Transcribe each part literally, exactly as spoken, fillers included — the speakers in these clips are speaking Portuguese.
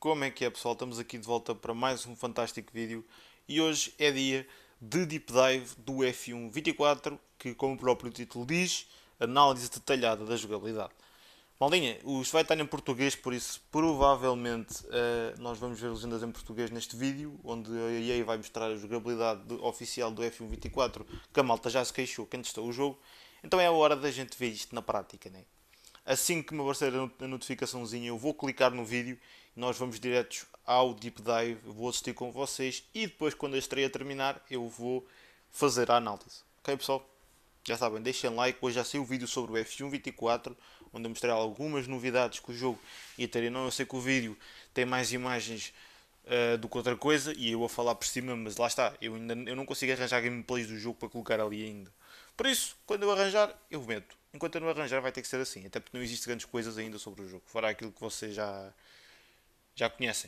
Como é que é, pessoal? Estamos aqui de volta para mais um fantástico vídeo e hoje é dia de Deep Dive do F um vinte e quatro, que, como o próprio título diz, análise detalhada da jogabilidade. Maldinha, isto vai estar em português, por isso provavelmente uh, nós vamos ver legendas em português neste vídeo, onde a E A vai mostrar a jogabilidade do, oficial do F um vinte e quatro, que a malta já se queixou quem testou o jogo. Então é a hora da gente ver isto na prática, né? Assim que me aparecer a notificaçãozinha, eu vou clicar no vídeo e nós vamos diretos ao Deep Dive. Eu vou assistir com vocês e depois, quando a estreia terminar, eu vou fazer a análise. Ok, pessoal? Já sabem, deixem like. Hoje já saiu o vídeo sobre o F um vinte e quatro, onde eu mostrei algumas novidades que o jogo ia ter. E não, eu sei que o vídeo tem mais imagens uh, do que outra coisa e eu vou falar por cima, mas lá está. Eu ainda eu não consigo arranjar gameplays do jogo para colocar ali ainda. Por isso, quando eu arranjar, eu meto. Enquanto eu não arranjar, vai ter que ser assim. Até porque não existe grandes coisas ainda sobre o jogo. Fora aquilo que vocês já, já conhecem.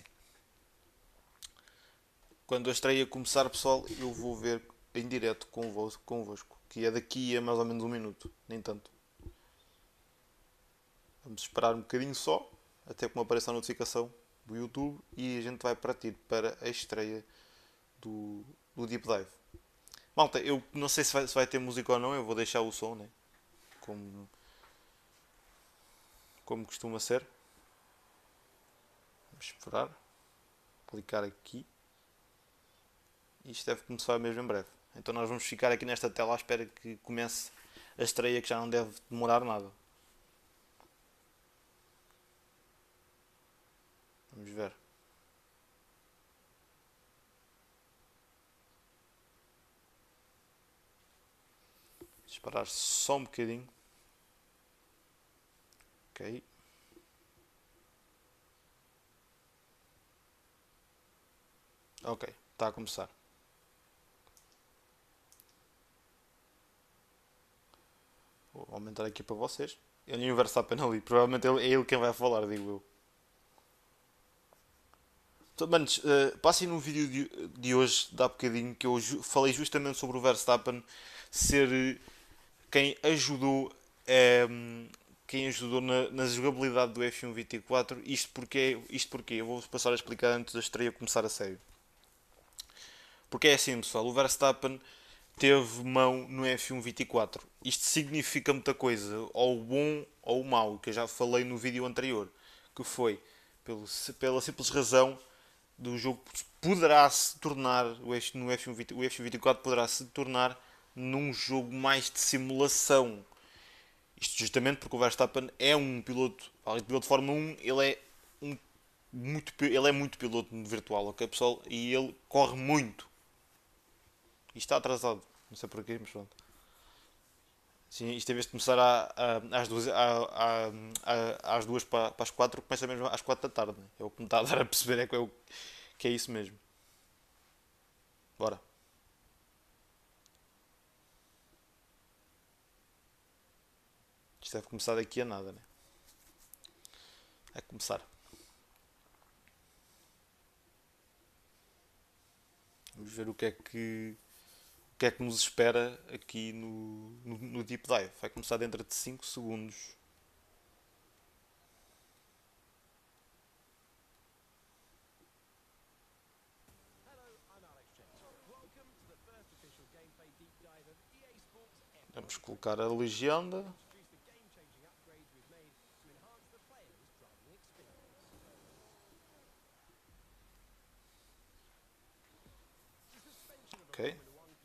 Quando a estreia começar, pessoal, eu vou ver em direto convosco, convosco. Que é daqui a mais ou menos um minuto. Nem tanto. Vamos esperar um bocadinho só. Até que me apareça a notificação do YouTube. E a gente vai partir para a estreia do, do Deep Dive. Malta, eu não sei se vai, se vai ter música ou não. Eu vou deixar o som, né? Como como costuma ser. Vamos esperar. Clicar aqui. Isto deve começar mesmo em breve. Então nós vamos ficar aqui nesta tela à espera que comece a estreia, que já não deve demorar nada. Vamos ver. Esperar só um bocadinho. Ok. Ok, está a começar. Vou aumentar aqui para vocês. Ele e o Verstappen ali. Provavelmente é ele quem vai falar, digo eu. Então, manos, uh, passem no vídeo de, de hoje, dá bocadinho, que eu ju falei justamente sobre o Verstappen ser uh, quem ajudou, um, quem ajudou na, na jogabilidade do F um vinte e quatro. Isto porque, isto porque eu vou passar a explicar antes da estreia começar a sério. Porque é assim, pessoal, o Verstappen teve mão no F um vinte e quatro. Isto significa muita coisa, ou o bom ou o mau, que eu já falei no vídeo anterior, que foi pelo, pela simples razão do jogo poderá se tornar, o F, no F um vinte, o F um vinte e quatro poderá se tornar num jogo mais de simulação. Isto justamente porque o Verstappen é um piloto, além de piloto de Fórmula um, ele é um muito, ele é muito piloto virtual, ok pessoal? E ele corre muito. E está atrasado, não sei porquê, mas pronto. Sim, isto em vez de começar à- à- às duas, à- à- à- às duas para, para as quatro, começa mesmo às quatro da tarde. Né? É o que me está a dar a perceber, é que é, o, que é isso mesmo. Bora. Isto deve começar daqui a nada, né? É começar. Vamos ver o que é que, o que é que nos espera aqui no, no, no Deep Dive. Vai começar dentro de cinco segundos. Vamos colocar a legenda. Ok.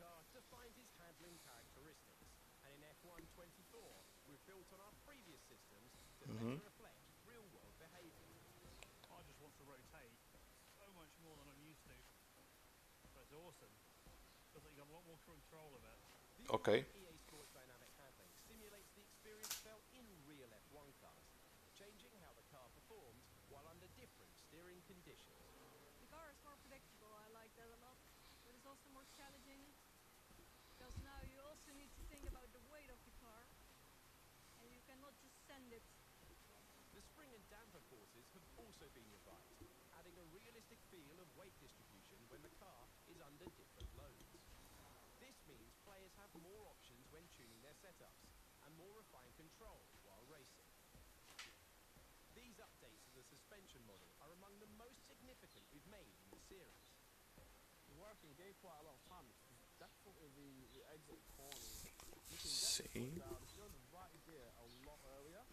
Uhum. Ok. The car is more predictable. I like that a lot, but it's also more challenging because now you also need to think about the weight of the car and you cannot just send it. The spring and damper forces have also been revised, adding a realistic feel of weight distribution when the car is under different loads. This means players have more options when tuning their setups and more refined control while racing. These updates to the suspension model are among the most series. Working, gave quite a lot of time. It's definitely the, the exit corners. You can get the foot Sim. down. If you're in the right gear a lot earlier,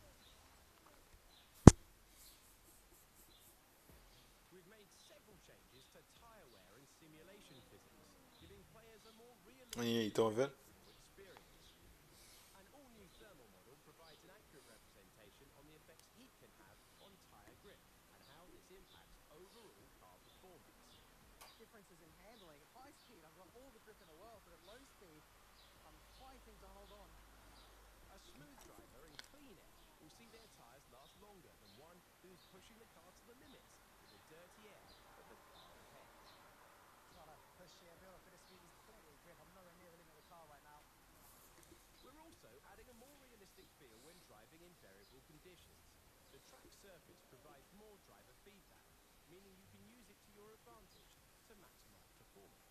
We've made several changes to tyre wear and simulation physics, giving players a more realistic E aí, estão a ver? race experience. An all-new thermal model provides an accurate representation on the effects heat can have on tyre grip and how this impacts overall car performance. differences in handling. At high speed, I've got all the grip in the world, but at low speed, I'm fighting to hold on. A smooth driver in clean air will see their tyres last longer than one who's pushing the car to the limits with the dirty air of the car ahead. Trying to push here, build up a bit of speed. There's plenty of grip. I'm nowhere near the limit of the car right now. We're also adding a more realistic feel when driving in variable conditions. The track surface provides more driver feedback, meaning you can use it to your advantage to maximize performance.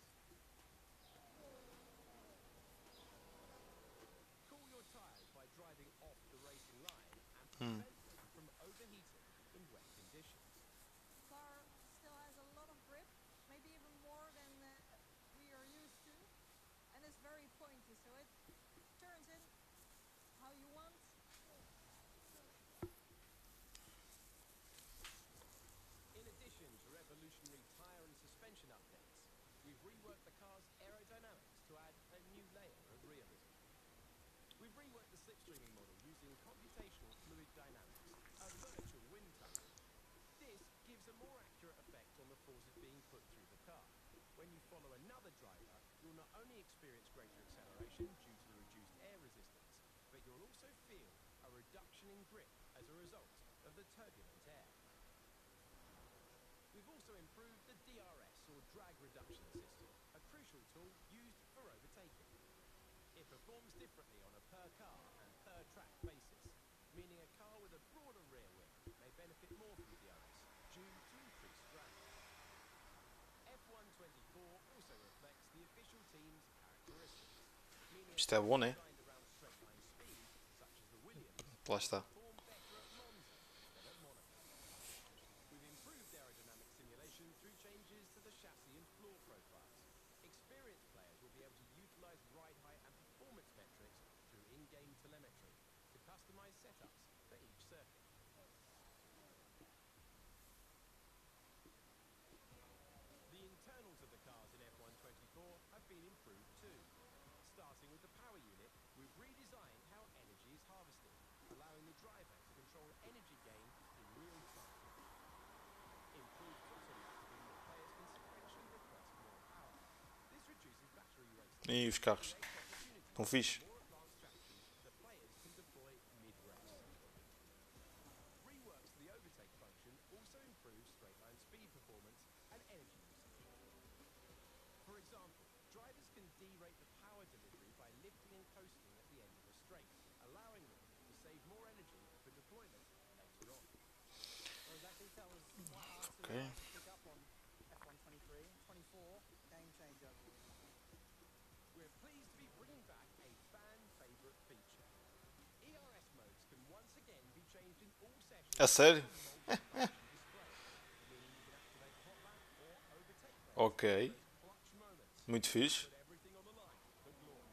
Cool your tyres by driving off the racing line and prevent them from overheating in wet conditions. Car still has a lot of grip, maybe even more than uh, we are used to, and it's very pointy, so it turns in how you want. In addition to revolutionary tyre and suspension updates, we've reworked the car's aerodynamics to add a new layer of realism. We've reworked the slipstreaming model using computational fluid dynamics, a virtual wind tunnel. This gives a more accurate effect on the forces being put through the car. When you follow another driver, you'll not only experience greater acceleration due to the reduced air resistance, but you'll also feel a reduction in grip as a result of the turbulent air. We've also improved the D R S, or drag reduction system, a crucial tool used for overtaking. It performs differently on a per car and per track basis, meaning a car with a broader rear wing may benefit more from D R S due to increased drag. F one twenty-four also reflects the official team's characteristics, meaning a Isto é car bom, né? designed around straight line speed, such as the Williams, Lá está. perform better at Monza than at Monaco. We've improved aerodynamic simulation through changes to the chassis and floor profiles. Experienced players will be able to utilize ride height and performance metrics through in-game telemetry to customize setups for each circuit. The internals of the cars in F one twenty-four have been improved too. Starting with the power unit, we've redesigned how energy is harvested, allowing the driver to control energy gain in real time. Improved throttle maps mean that players can sequentially request more power. This reduces battery waste E os carros? and creates opportunities Estão fixe. for more advanced strategies that players can deploy mid-race. Reworks to the overtake function also improve straight-line speed performance and energy usage. For example, drivers can derate the power delivery by lifting and coasting at the end of a straight, allowing them to save more energy for deployment later on. Those that detail was quite hard to, Okay. uh, to pick up on F one twenty-three. twenty-four, game changer. We're pleased to be bringing back a fan favorite feature. E R S modes can once again be changed in all sessions. A sério? on multi-function display, meaning you can activate hot lap or overtake modes Ok. for those clutch moments. Muito fixe. Put everything on the line for glory.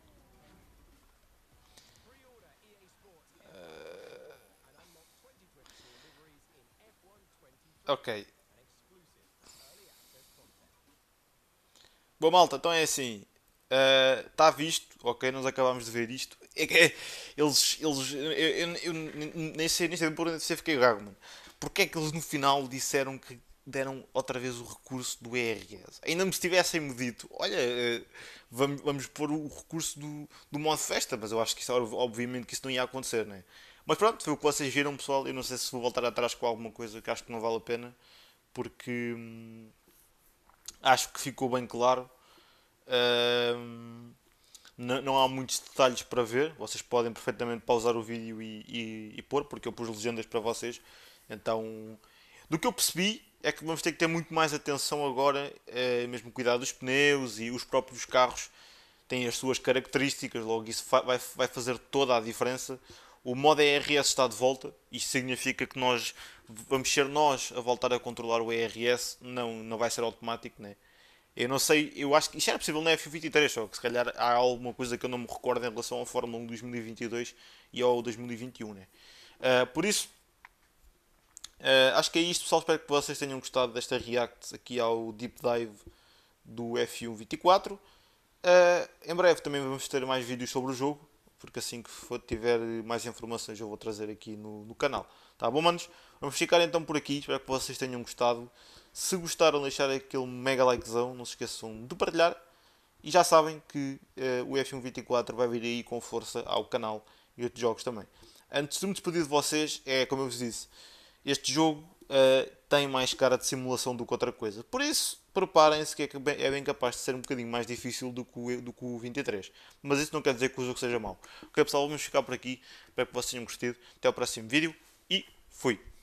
Pre-order E A Sports F one twenty-four and unlock twenty twenty-four liveries in F one twenty-three. Ok. And exclusive early access content. Bom, malta, então é assim. Está visto, ok? Nós acabámos de ver isto. É que é- eles. eles eu, eu- eu nem sei, nem sei por onde você fiquei gago, mano. Porque é que eles no final disseram que deram outra vez o recurso do E R S? Ainda me tivessem-me dito, olha, eh, vamos, vamos pôr o recurso do, do modo festa, mas eu acho que isso, obviamente, que isso não ia acontecer, né? Mas pronto, foi o que vocês viram, pessoal. Eu não sei se vou voltar atrás com alguma coisa que acho que não vale a pena, porque hum, acho que ficou bem claro. Ahm, não, não há muitos detalhes para ver. Vocês podem perfeitamente pausar o vídeo e, e, e pôr, porque eu pus legendas para vocês. Então, do que eu percebi, é que vamos ter que ter muito mais atenção agora, eh, mesmo cuidar dos pneus, e os próprios carros têm as suas características. Logo, isso fa- vai, vai fazer toda a diferença. O modo E R S está de volta. Isto significa que nós vamos ser nós a voltar a controlar o E R S. Não, não vai ser automático, né? Eu não sei, eu acho que isto era possível na F um vinte e três, só que se calhar há alguma coisa que eu não me recordo em relação à Fórmula um dois mil e vinte e dois e ao dois mil e vinte e um, né? Uh, por isso, uh, acho que é isto, pessoal. Espero que vocês tenham gostado desta react aqui ao Deep Dive do F um vinte e quatro. Uh, em breve também vamos ter mais vídeos sobre o jogo, porque assim que for, tiver mais informações eu vou trazer aqui no, no canal. Tá bom, manos? Vamos ficar então por aqui. Espero que vocês tenham gostado. Se gostaram, deixar aquele mega likezão. Não se esqueçam de partilhar. E já sabem que uh, o F um vinte e quatro vai vir aí com força ao canal e outros jogos também. Antes de me despedir de vocês, é como eu vos disse, este jogo uh, tem mais cara de simulação do que outra coisa. Por isso, preparem-se que é bem, é bem capaz de ser um bocadinho mais difícil do que, o, do que o vinte e três. Mas isso não quer dizer que o jogo seja mau. Ok, pessoal, vamos ficar por aqui. Espero que vocês tenham gostado. Até ao próximo vídeo e fui!